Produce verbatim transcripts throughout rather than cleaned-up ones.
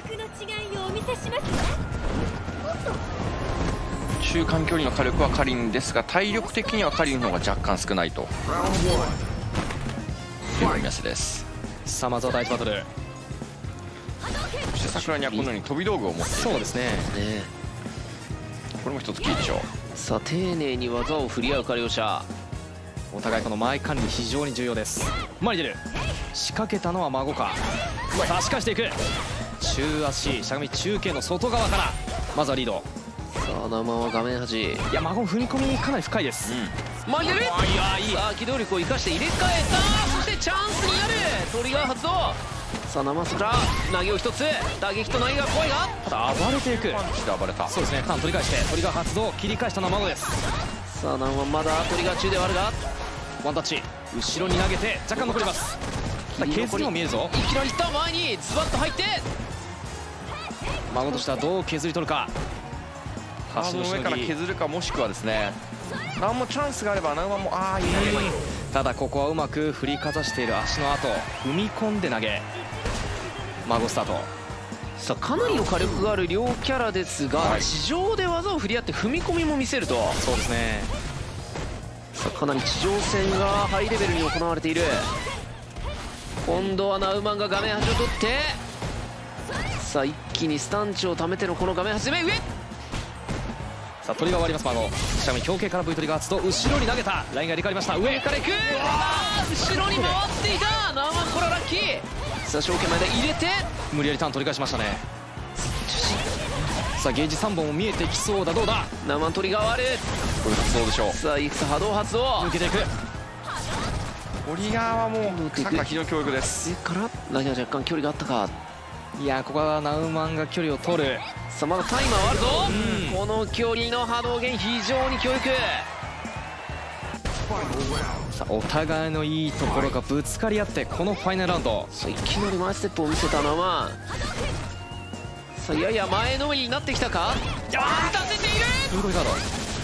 中間距離の火力はカリンですが、体力的にはカリンの方が若干少ないという目安です。 さあまずは第一バトル。 そして桜にはこのように飛び道具を持っている。 そうですね。ね、 これも一つキーでしょう。 さあ丁寧に技を振り合うか両者。 お互いこの前管理非常に重要です。前に出る。仕掛けたのは孫か。さあ仕返していく。中足しゃがみ中継の外側からまずはリード。 さあ生は画面端。 いや孫踏み込みかなり深いです。 うん、前に出る。いやいい。さあ機動力を生かして入れ替えた。そしてチャンスになる。トリガー発動。さあ生桜投げを一つ。打撃と投げが怖いが、 ただ暴れていく。 暴れた。 そうですね。ターン取り返してトリガー発動切り返したのは孫です。 さあ生はまだトリガー中ではあるが、 ワンタッチ後ろに投げて若干残ります。削りも見えるぞ。 いきなりいった前にズバッと入って、 孫としてはどう削り取るか。 橋の上から削るか、もしくはですね、何もチャンスがあればナウマもああいい投げ。 ただここはうまく振りかざしている足の後踏み込んで投げ。孫スタート。 さあかなりの火力がある両キャラですが、はい、地上で技を振り合って踏み込みも見せると。 そうですね。 さあかなり地上戦がハイレベルに行われている。今度はナウマンが画面端を取って、さあ一気にスタンチを貯めてのこの画面端攻め上。 さあトリガー割ります孫。ちなみに強形から V トリガー発動後ろに投げた。ラインが入れ替わりました。上から行く。後ろに回っていたナウマン、これはラッキー。さあ正面まで入れて無理やりターン取り返しましたね。さあゲージさんぼんも見えてきそうだ。どうだ。 ナウマントリガー割る。 これ発動でしょう。 さあいくつ波動発動。 抜けていく。 トリガーはもう桜非常に強力です。 上から投げは若干距離があったか。 いやここはナウマンが距離を取る。 さあまだタイマーはあるぞ。この距離の波動源非常に強力。 さあお互いのいいところがぶつかり合ってこのファイナルラウンド。 さあいきなり前ステップを見せたナウマン。さあやや前のめりになってきたか。あー立てている。 フードガード。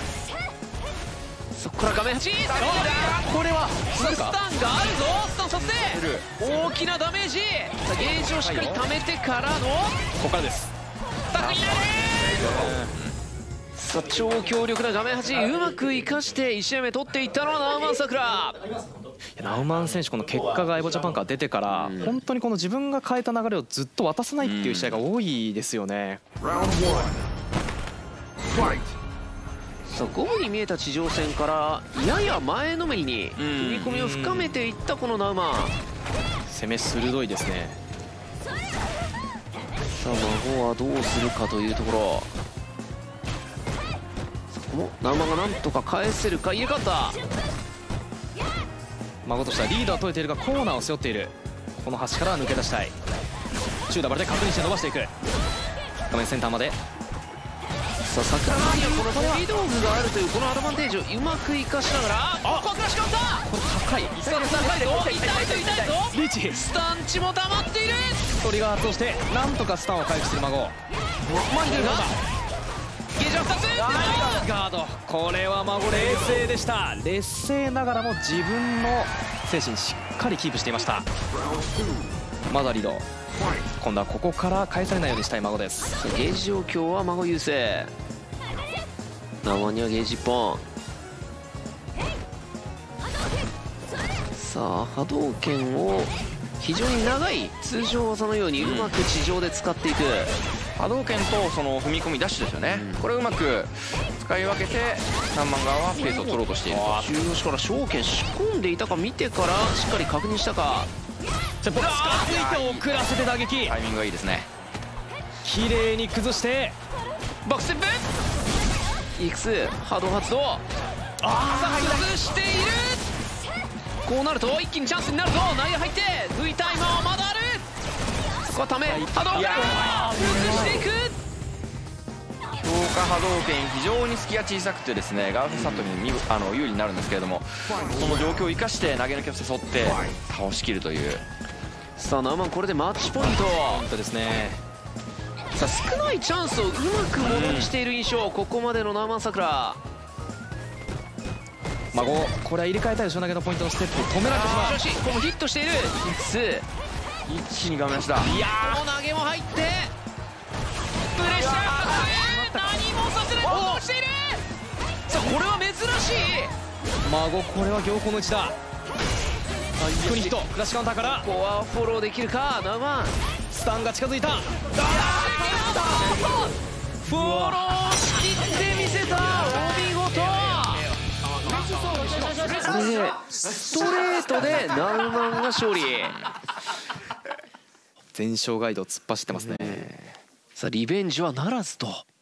そこから画面端。 これはスタンがあるぞ。スタンさせて大きなダメージ。さあゲージをしっかり溜めてからのここからです。 さあ超強力な画面端うまく生かしていち試合目取っていったのはナウマン桜。 ナウマン選手この結果がエボジャパンから出てから、うん、本当にこの自分が変えた流れをずっと渡さないっていう試合が多いですよね。 さあ午後に見えた地上戦からやや前のめりに踏み込みを深めていったこのナウマン。 攻め鋭いですね。 さあ孫はどうするかというところ。そこもナウマンがなんとか返せるか。入れ替わった。 孫としてはリードは取れているがコーナーを背負っている。この端からは抜け出したい。中ダバルで確認して伸ばしていく。画面センターまで。 さあ桜にはこの飛び道具があるというこのアドバンテージをうまく生かしながら、あここから仕掛けた。 これ高い。 さあ高いぞ。痛いぞ痛いぞ。 リーチ。 スタンチも溜まっている。 トリガー発動してなんとかスタンを回復してる孫。 前に出るがゲージはふたつ。 ガード。これは孫冷静でした。劣勢ながらも自分の精神しっかりキープしていました。まだリード。今度はここから返されないようにしたい孫です。 ゲージ状況は孫優勢。ナウマンにはゲージいっぽん。さあ波動拳を非常に長い通常技のようにうまく地上で使っていく。 波動拳とその踏み込みダッシュですよね、うん、これをうまく使い分けてナウマン側はペースを取ろうとしている。 中腰から小拳仕込んでいたか見てからしっかり確認したか。 近づいて遅らせて打撃。 タイミングがいいですね。 綺麗に崩してバックステップ。いくつ波動発動。ああ崩している。こうなると一気にチャンスになるぞ。内野入って V タイマーはまだある。ここはため波動拳崩していく。 強化波動拳非常に隙が小さくてですねガウフサットにあの有利になるんですけれども、その状況を生かして投げ抜きを誘って倒しきるという。 さあナウマンこれでマッチポイント。 本当ですね。 さあ少ないチャンスをうまくものにしている印象、うん、ここまでのナウマン桜。 孫これは入れ替えたい後ろ投げのポイントのステップ止められてしまう。 調子ここもヒットしている。 一気に画面下。 いやー投げも入ってしい。 孫、これは行幸の位置だ。一挙にヒット。クラッシュカウンターからここはフォローできるか。ナウマンスタンが近づいた。 フォローしきってみせた。お見事。これでストレートでナウマンが勝利。 全勝ガイドを突っ走ってますね。 さあリベンジはならずと。